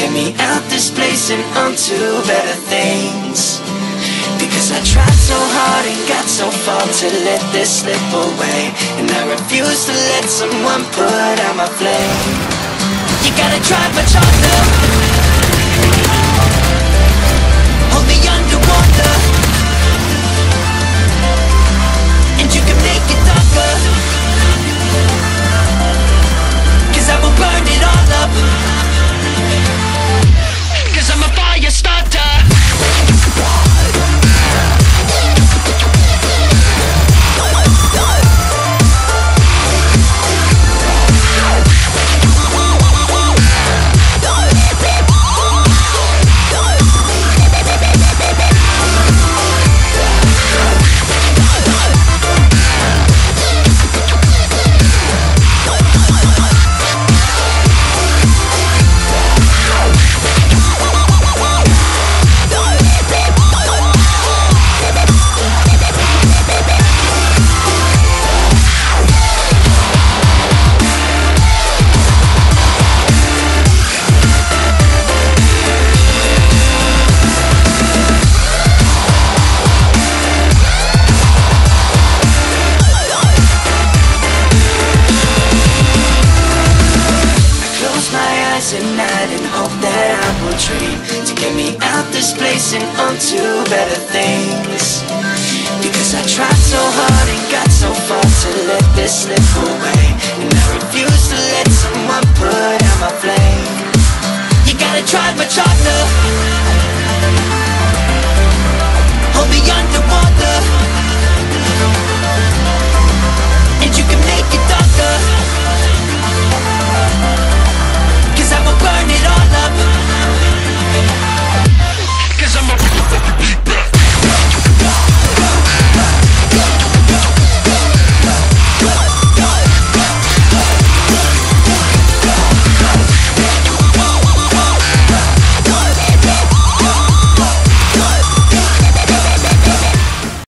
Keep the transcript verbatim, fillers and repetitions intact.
get me out this place and onto better things. Because I tried so hard and got so far to let this slip away, and I refuse to let someone put out my flame. You gotta try much harder, hold me underwater, and you can make it darker, 'cause I will burn it all up, 'cause I'm a fire starter. At night and hope that I will dream to get me out this place and onto better things. Because I tried so hard and got so far to let this slip away, and I refuse to let someone put out my flame. You gotta try much harder,